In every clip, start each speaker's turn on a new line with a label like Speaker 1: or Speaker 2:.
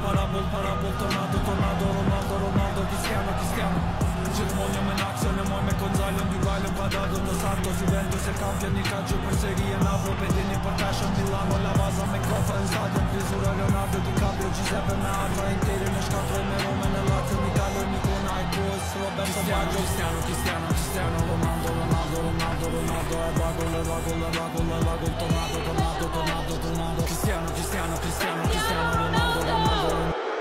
Speaker 1: para bul, tornado, tornado, Ronaldo, Ronaldo, Cristiano, Cristiano. Ceremoniam în acțiune, moi me conzalem, Dugailem, Quadrado, Dos Santos, Juventus e campioni, calcio per serie, Napoli, Pedini, Portascia, Milano, la Vaza, Mecofa, in stadio, Frisura, Leonardo, DiCaprio, Giuseppe, Meazza, Interi, Nescatro, Rome, Lazio, Italia, Nicona, Cruz, Roberto Baggio, Cristiano, Cristiano, Cristiano, Ronaldo, Ronaldo, Ronaldo, Ronaldo, Evagol, Evagol, Evagol, Evagol, tornado, tornado, tornado, tornado, Cristiano, Cristiano, Cristiano, Cristiano, Ronaldo, Ronaldo,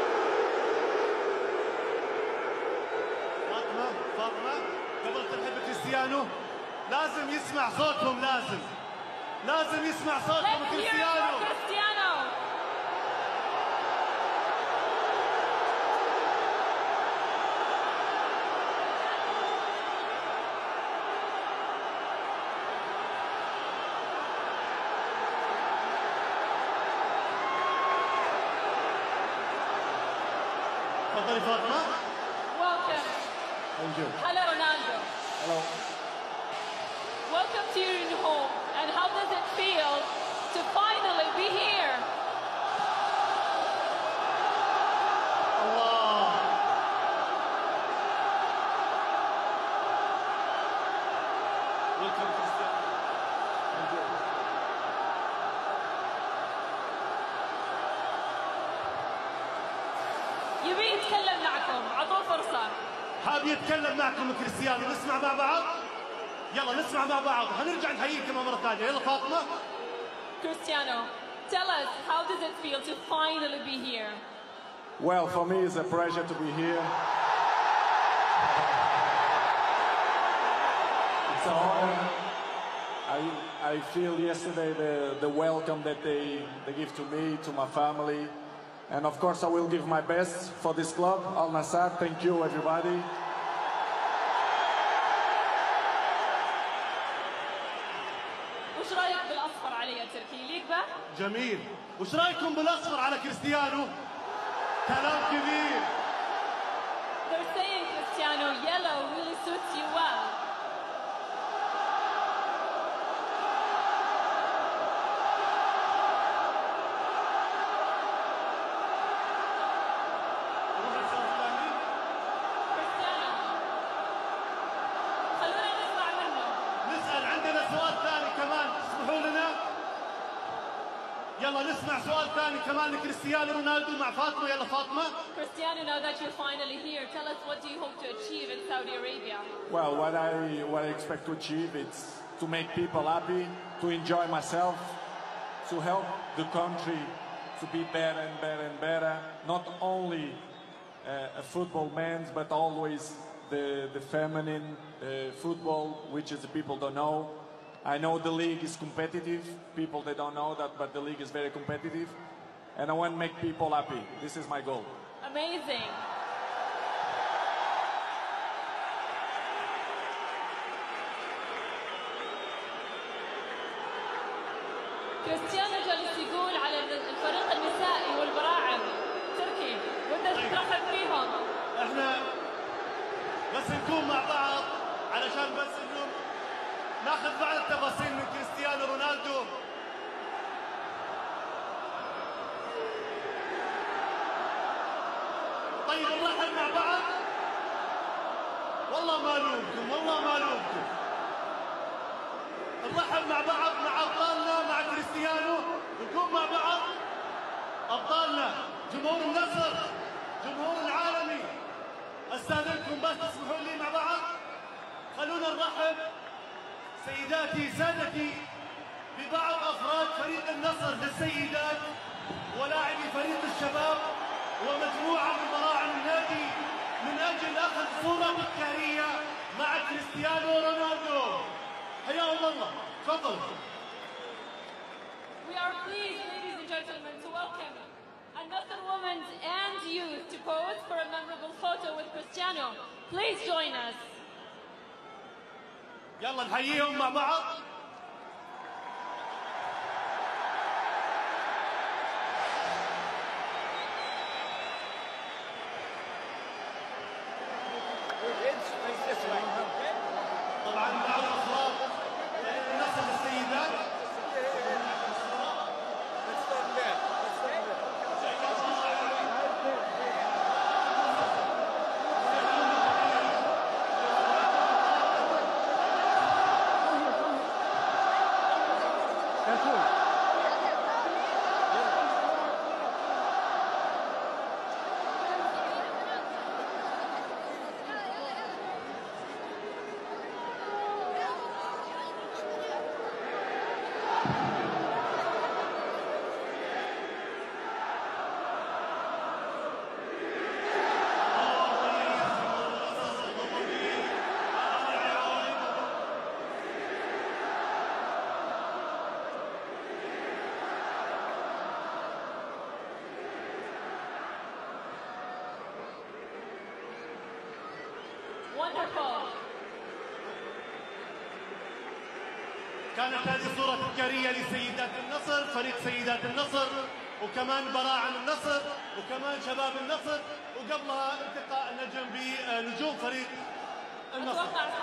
Speaker 2: قبل تلعب كريستيانو لازم يسمع صوتهم، لازم يسمع صوتهم كريستيانو. تفضلي فاطمة.
Speaker 3: Welcome.
Speaker 2: Thank you.
Speaker 3: Hello, Ronaldo.
Speaker 2: Hello.
Speaker 3: Welcome to your new home. And how does it feel to finally be here?
Speaker 2: Allah. Welcome, Cristiano. Thank you.
Speaker 3: يبي يتكلم معكم، عطوه فرصة.
Speaker 2: حاب يتكلم معكم كريستيانو، نسمع مع بعض. يلا نسمع مع بعض، هنرجع نحييكم مرة ثانية. يلا فاطمة.
Speaker 3: Cristiano, tell us, how does it feel to finally be here?
Speaker 4: Well, for me, it's a pleasure to be here. It's an honor. I feel yesterday the welcome that they give to me, to my family. And of course, I will give my best for this club, Al Nassr. Thank you, everybody.
Speaker 3: وش رايك بالاصفر علي يا تركي؟ ليك به؟
Speaker 2: جميل. وش رايكم بالاصفر على كريستيانو؟ كلام كبير.
Speaker 3: They're saying Cristiano, yellow really suits you well.
Speaker 2: يلا نسمع سؤال ثاني كمان لكريستيانو رونالدو مع فاطمة. يلا فاطمة.
Speaker 3: Cristiano, now that you're finally here, tell us, what do you hope to achieve in Saudi Arabia?
Speaker 4: Well, what I expect to achieve is to make people happy, to enjoy myself, to help the country to be better and better and better. Not only a football man, but always the feminine football, which is the people don't know. I know the league is competitive. People, they don't know that, but the league is very competitive. And I want to make people happy. This is my goal.
Speaker 3: Amazing. كريستيانو جالس يقول على الفريق النسائي والبراعم. تركي، ودك ترحب فيهم.
Speaker 2: احنا بس نكون مع بعض علشان بس انه ناخذ بعض التفاصيل من كريستيانو رونالدو. طيب نرحب مع بعض. والله ما لومكم، والله ما لومكم. نرحب مع بعض مع ابطالنا، مع كريستيانو. نكون مع بعض ابطالنا، جمهور النصر، جمهور العالمي. استاذنكم بس تسمحوا لي مع بعض. خلونا نرحب سيداتي سادتي ببعض افراد فريق النصر للسيدات ولاعبي فريق الشباب ومجموعه من براعم النادي من اجل اخذ صوره تذكاريه مع كريستيانو رونالدو. حياهم الله. تفضل.
Speaker 3: We are pleased, ladies and gentlemen, to welcome Al-Nassr women and youth to pose for a memorable photo with Cristiano. Please join us.
Speaker 2: يلا نحييهم مع بعض. طبعا بعض الافراد النصر السيدات.
Speaker 3: Wonderful.
Speaker 2: كانت هذه صورة تذكارية لسيدات النصر، فريق سيدات النصر، وكمان براعم النصر، وكمان شباب النصر، وقبلها التقاء النجم بنجوم فريق النصر.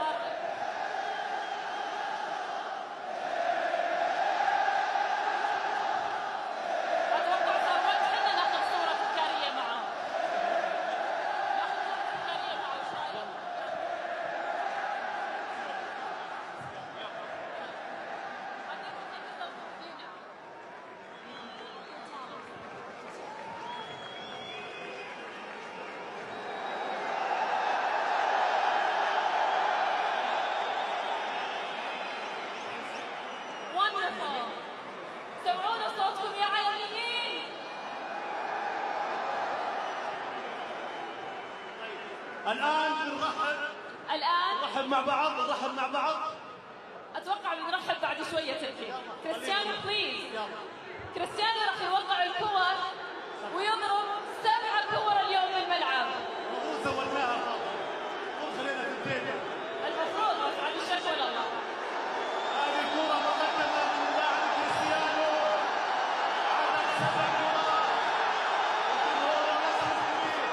Speaker 3: سمعونا صوتكم يا عالميين.
Speaker 2: الآن نرحب مع بعض.
Speaker 3: أتوقع بنرحب بعد شوية تركي. كريستيانو بليز. كريستيانو راح يوقع الكور ويضرب 7 كور اليوم بالملعب.
Speaker 2: سويناها خلينا تنتهي.
Speaker 3: المفروض بس عن الشك ولا الله.
Speaker 2: هذه كرة مقدمة من لاعب كريستيانو. عدد 7 كرات. وجمهور النصر الكبير.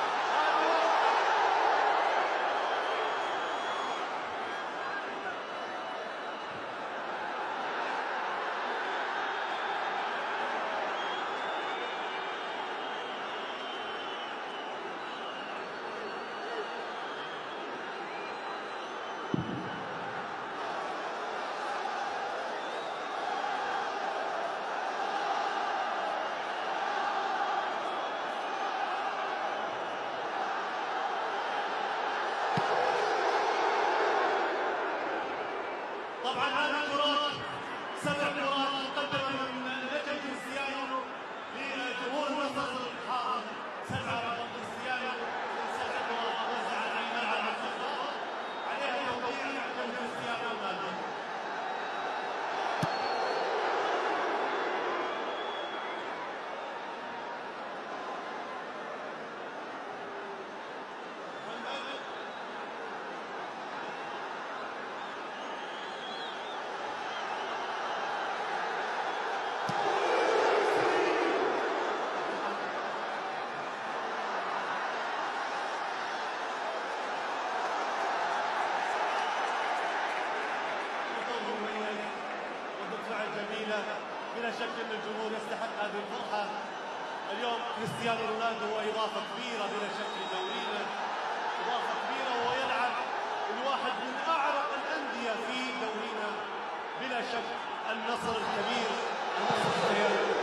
Speaker 2: طبعا هذه كرات 7 كرات مقدمه من نجم كريستيانو لجمهور النصر الحاضر. 7 رقم كريستيانو من 7 كرات وزعت على الملعب الخضراء عليها توقيع نجم كريستيانو رونالدو. جميلة بلا شك ان الجمهور يستحق هذه الفرحة. اليوم كريستيانو رونالدو هو اضافة كبيرة بلا شك لدورينا، اضافة كبيرة وهو يلعب الواحد من اعرق الاندية في دورينا بلا شك. النصر الكبير، النصر الكبير.